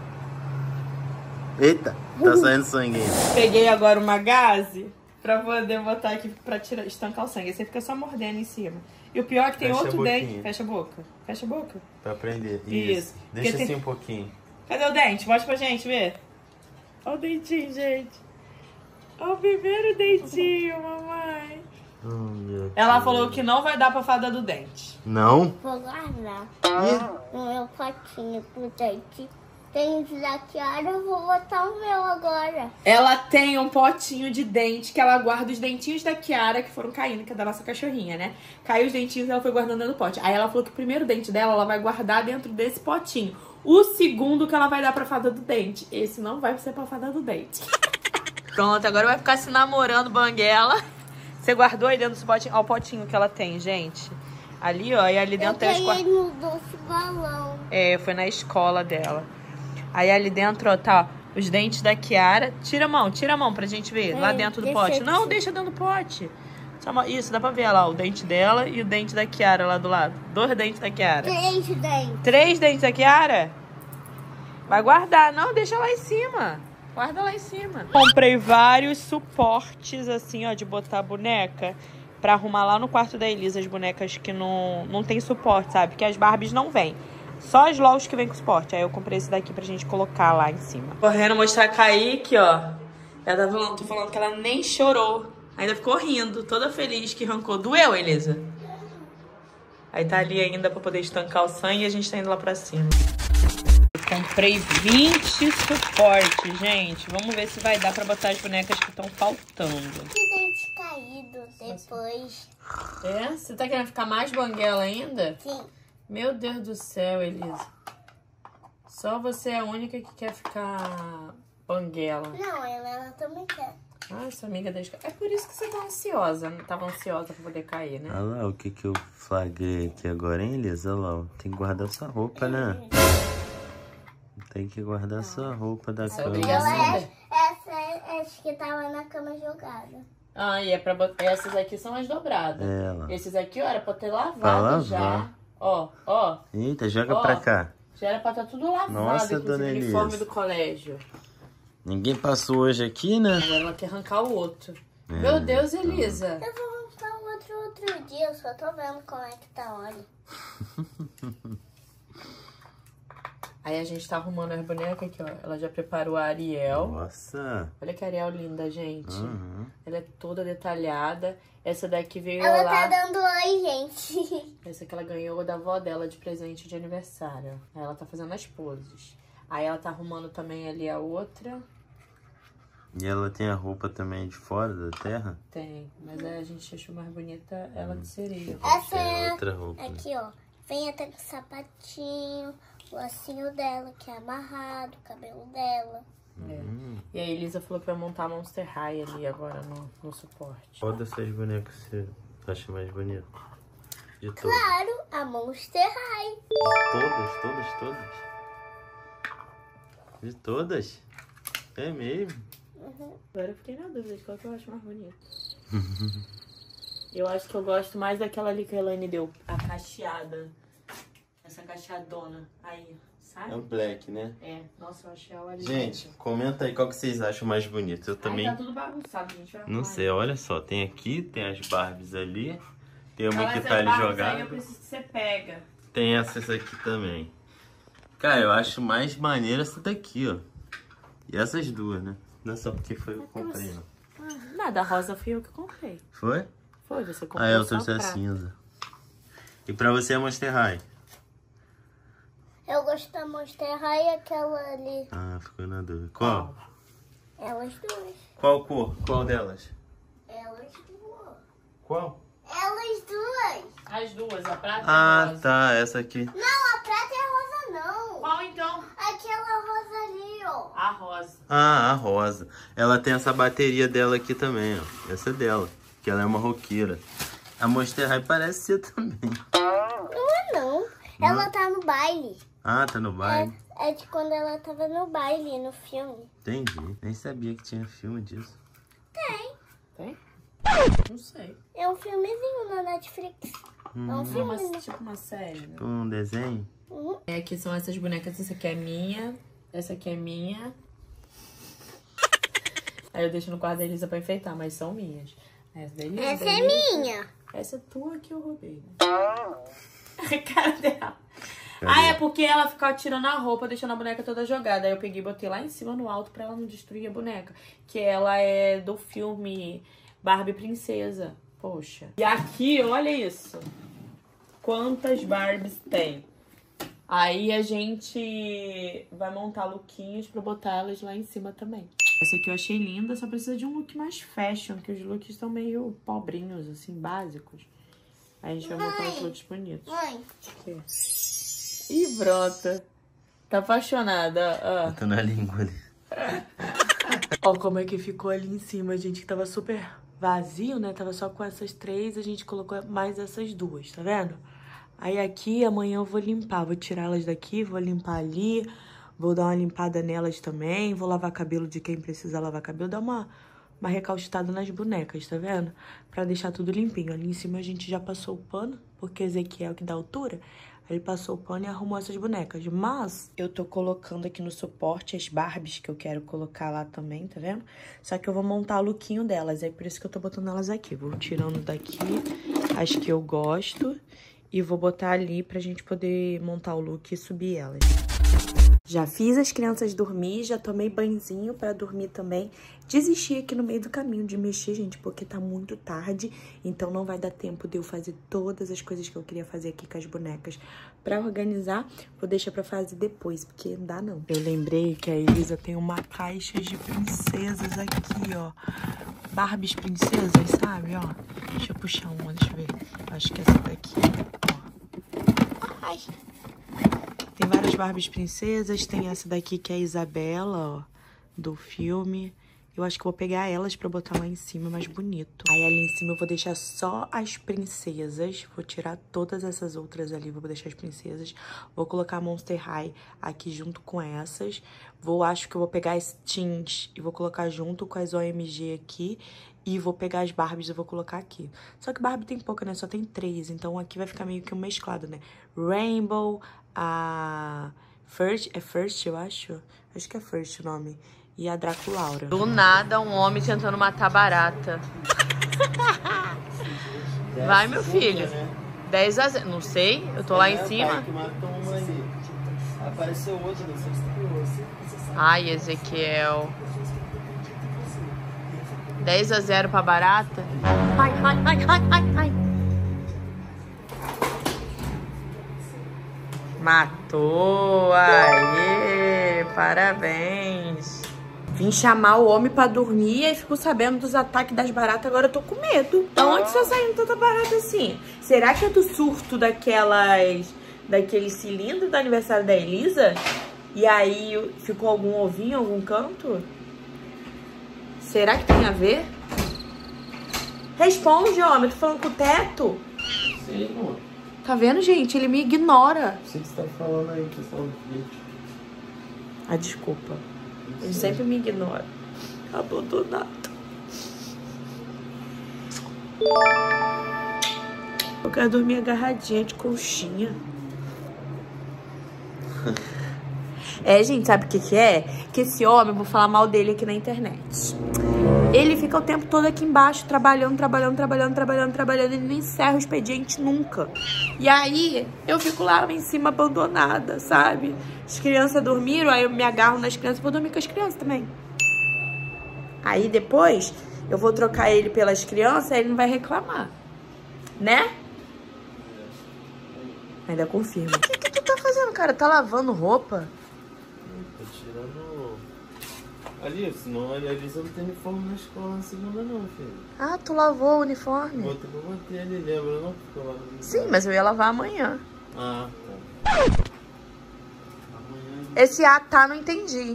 Eita, tá saindo sangue. Peguei agora uma gaze pra poder botar aqui pra tirar, estancar o sangue. Aí você fica só mordendo em cima. E o pior é que tem Fecha outro a dente. boquinha. Fecha a boca. Fecha a boca. Pra prender. Isso. Deixa Porque assim tem- um pouquinho. Cadê o dente? Mostra pra gente ver. Olha o dentinho, gente. Olha o primeiro dentinho, mamãe. Oh, meu Ela Deus. falou que não vai dar pra fada do dente. Não? Vou guardar Ih, no meu potinho com dente. dente da Kiara, eu vou botar o meu agora. Ela tem um potinho de dente que ela guarda os dentinhos da Kiara, que foram caindo, que é da nossa cachorrinha, né? Caiu os dentinhos e ela foi guardando dentro do pote. Aí ela falou que o primeiro dente dela, ela vai guardar dentro desse potinho. O segundo que ela vai dar pra fada do dente. Esse não vai ser pra fada do dente. Pronto, agora vai ficar se namorando, Banguela. Você guardou aí dentro do potinho? Olha o potinho que ela tem, gente. Ali, ó, e ali dentro tem as Eu no doce balão. É, foi na escola dela. Aí ali dentro, ó, tá os dentes da Kiara. Tira a mão pra gente ver. Lá dentro do pote. Não, deixa dentro do pote. Isso, dá pra ver lá, o dente dela e o dente da Kiara lá do lado. 2 dentes da Kiara. 3 dentes. 3 dentes da Kiara? Vai guardar. Não, deixa lá em cima. Guarda lá em cima. Comprei vários suportes, assim, ó, de botar boneca. Pra arrumar lá no quarto da Elisa as bonecas que não tem suporte, sabe? Porque as Barbies não vêm. Só as LOLs que vem com suporte. Aí eu comprei esse daqui pra gente colocar lá em cima. Correndo mostrar a Kaique, ó. Ela tá falando, tô falando que ela nem chorou. Ainda ficou rindo, toda feliz que arrancou. Doeu, Elisa? Aí tá ali ainda pra poder estancar o sangue e a gente tá indo lá pra cima. Eu comprei 20 suportes, gente. Vamos ver se vai dar pra botar as bonecas que estão faltando. Que dente caído depois. É? Você tá querendo ficar mais banguela ainda? Sim. Meu Deus do céu, Elisa. Só você é a única que quer ficar banguela. Não, ela também quer. Ah, sua amiga da escola. É por isso que você tá ansiosa. Não tava ansiosa pra poder cair, né? Olha lá o que eu flagrei aqui agora, hein, Elisa? Olha lá, ó. Tem que guardar sua roupa, né? Tem que guardar sua roupa da cama. Essa acho que tava na cama jogada. Ah, e é pra botar. Essas aqui são as dobradas. É, lá. Esses aqui, ó, era pra ter lavado Pra lavar. já. Ó. Eita, joga Ó. pra cá. Já era pra estar tudo lavado. Nossa, inclusive, dona o uniforme Elisa. do colégio. Ninguém passou hoje aqui, né? Agora ela quer arrancar o outro. Meu Deus, Elisa. Eu vou montar um outro dia, eu só tô vendo como é que tá, olha. Aí a gente tá arrumando as bonecas aqui, ó. Ela já preparou a Ariel. Nossa. Olha que Ariel linda, gente. Uhum. Ela é toda detalhada. Essa daqui veio Ela lá. tá dando oi, gente. Essa que ela ganhou da avó dela de presente de aniversário. Aí ela tá fazendo as poses. Aí ela tá arrumando também ali a outra. E ela tem a roupa também de fora da terra? Tem. Mas aí a gente achou mais bonita ela de sereia. Essa É é outra roupa. aqui, ó. Vem até com o sapatinho, o lacinho dela, que é amarrado, o cabelo dela. É. E a Elisa falou que vai montar a Monster High ali agora no suporte. Qual dessas bonecas você acha mais bonita? De todas? Claro, a Monster High. Todas? De todas? É mesmo? Agora eu fiquei na dúvida de qual que eu acho mais bonita. Eu acho que eu gosto mais daquela ali que a Elaine deu. A cacheada. Essa cacheadona. Aí, sabe? É o black, né? É. Nossa, eu achei ela ali. Gente, comenta aí qual que vocês acham mais bonito. Eu também Ai, tá tudo bagunçado, gente. Vai não arrumar. sei. Olha só, tem aqui, tem as Barbies ali. Tem uma Então, que essas tá ali barras aí jogada. eu preciso que você pega. Tem essas aqui também. Cara, eu acho mais maneira essa daqui, ó. E essas duas, né? Não é só porque foi eu que comprei, não. Nada, a rosa fui eu que comprei. Foi? Foi, você comprou. Ah, eu só trouxe a prata. cinza. E pra você é Monster High? Eu gosto da Monster High e aquela ali. Ah, ficou na dúvida. Qual? Elas duas. Qual cor? Qual delas? Elas duas. Qual? Elas duas. As duas, a prata e a Ah, rosa. tá. Essa aqui. Não, a prata e a rosa não. Qual então? Aquela rosa ali, ó. A rosa. Ah, a rosa. Ela tem essa bateria dela aqui também, ó. Essa é dela. Que ela é uma roqueira. A Monster High parece ser também. Não é não. Ela tá no baile. Ah, tá no baile. É de quando ela tava no baile, no filme. Entendi. Nem sabia que tinha filme disso. Tem. Tem? Não sei. É um filmezinho na Netflix. É um filme. Tipo uma série, né? Um desenho? É, aqui são essas bonecas. Essa aqui é minha. Essa aqui é minha. Aí eu deixo no quarto da Elisa pra enfeitar, mas são minhas. Essa da Elisa, Essa da é Elisa. minha. Essa é tua que eu roubei, né? A cara dela. Ah, é porque ela ficava tirando a roupa, deixando a boneca toda jogada. Aí eu peguei e botei lá em cima no alto pra ela não destruir a boneca. Que ela é do filme Barbie Princesa. Poxa. E aqui, olha isso. Quantas Barbies tem? Aí a gente vai montar lookinhos pra botar elas lá em cima também. Essa aqui eu achei linda, só precisa de um look mais fashion, que os looks estão meio pobrinhos, assim, básicos. Aí a gente vai botar os looks bonitos. Mãe. Ih, brota. Tá apaixonada, ó. Tá na língua ali. Ó como é que ficou ali em cima, gente, que tava super vazio, né? Tava só com essas 3, a gente colocou mais essas 2, tá vendo? Aí aqui, amanhã eu vou limpar, vou tirar elas daqui, vou limpar ali, vou dar uma limpada nelas também, vou lavar cabelo de quem precisa lavar cabelo, dar uma recalchutada nas bonecas, tá vendo? Pra deixar tudo limpinho. Ali em cima a gente já passou o pano, porque Ezequiel que dá altura, ele passou o pano e arrumou essas bonecas. Mas eu tô colocando aqui no suporte as Barbies que eu quero colocar lá também, tá vendo? Só que eu vou montar o lookinho delas, é por isso que eu tô botando elas aqui. Vou tirando daqui as que eu gosto e vou botar ali pra gente poder montar o look e subir elas. Já fiz as crianças dormir, já tomei banhozinho pra dormir também. Desisti aqui no meio do caminho de mexer, gente, porque tá muito tarde. Então não vai dar tempo de eu fazer todas as coisas que eu queria fazer aqui com as bonecas. Pra organizar, vou deixar pra fazer depois, porque não dá não. Eu lembrei que a Elisa tem uma caixa de princesas aqui, ó. Barbies princesas, sabe, ó. Deixa eu puxar uma, deixa eu ver. Acho que essa daqui, ó. Ai! Tem várias Barbies princesas, tem essa daqui que é a Isabela, ó, do filme. Eu acho que vou pegar elas pra botar lá em cima, mais bonito. Aí ali em cima eu vou deixar só as princesas, vou tirar todas essas outras ali, vou deixar as princesas. Vou colocar a Monster High aqui junto com essas. Acho que eu vou pegar as Teens e vou colocar junto com as OMG aqui. E vou pegar as Barbies e vou colocar aqui. Só que Barbie tem pouca, né? Só tem 3. Então aqui vai ficar meio que um mesclado, né? Rainbow, a First, é First, eu acho? Acho que é First o nome. E a Draculaura. Do nada, um homem tentando matar barata. Vai, meu filho. 10-0. Não sei, eu tô lá em cima. Apareceu outro, não sei se Ai, Ezequiel. 10-0 pra barata. Ai, ai, ai, ai, ai, ai. Matou. Aê, parabéns. Vim chamar o homem pra dormir e fico sabendo dos ataques das baratas. Agora eu tô com medo. Da onde tá saindo tanta barata assim? Será que é do surto daquele cilindro do aniversário da Elisa? E aí ficou algum ovinho em algum canto? Será que tem a ver? Responde, homem. Eu tô falando com o teto. Sim, amor. Tá vendo, gente? Ele me ignora. O que você tá falando aí, pessoal? Ah, desculpa. Ele sempre me ignora. Abandonado. Eu quero dormir agarradinha de conchinha. É, gente, sabe o que que é? Que esse homem, eu vou falar mal dele aqui na internet. Ele fica o tempo todo aqui embaixo, trabalhando. Ele não encerra o expediente nunca. E aí, eu fico lá em cima abandonada, sabe? As crianças dormiram, aí eu me agarro nas crianças e vou dormir com as crianças também. Aí depois, eu vou trocar ele pelas crianças, aí ele não vai reclamar. Né? Ainda confirma. O que tu tá fazendo, cara? Tá lavando roupa? Tô tirando... Ali, senão a Elisa não tem uniforme na escola na segunda não, filho. Ah, tu lavou o uniforme? Botei ali, lembra não? Ficou lá no... Sim, mas eu ia lavar amanhã. Ah, tá. Amanhã... Esse tá, não entendi.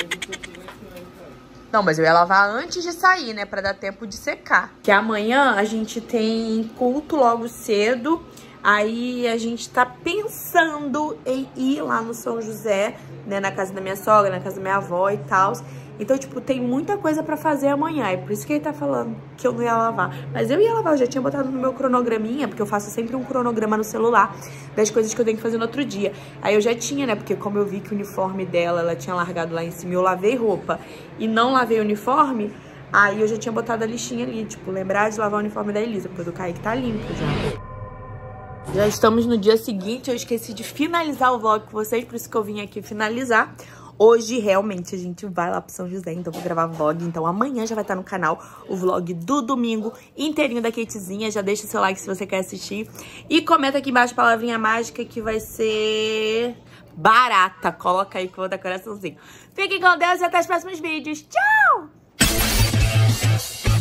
Não, mas eu ia lavar antes de sair, né? Pra dar tempo de secar. Que amanhã a gente tem culto logo cedo. Aí a gente tá pensando em ir lá no São José, né? Na casa da minha sogra, na casa da minha avó e tal. Então, tipo, tem muita coisa pra fazer amanhã. É por isso que ele tá falando que eu não ia lavar. Mas eu ia lavar, eu já tinha botado no meu cronograminha, porque eu faço sempre um cronograma no celular das coisas que eu tenho que fazer no outro dia. Aí eu já tinha, né? Porque como eu vi que o uniforme dela, ela tinha largado lá em cima e eu lavei roupa e não lavei o uniforme, aí eu já tinha botado a listinha ali, tipo, lembrar de lavar o uniforme da Elisa, porque o do Kaique tá limpo já. Já estamos no dia seguinte, eu esqueci de finalizar o vlog com vocês, por isso que eu vim aqui finalizar. Hoje, realmente, a gente vai lá pro São José, então vou gravar vlog. Então amanhã já vai estar no canal o vlog do domingo inteirinho da Katezinha. Já deixa o seu like se você quer assistir. E comenta aqui embaixo a palavrinha mágica que vai ser barata. Coloca aí que eu vou dar coraçãozinho. Fiquem com Deus e até os próximos vídeos. Tchau!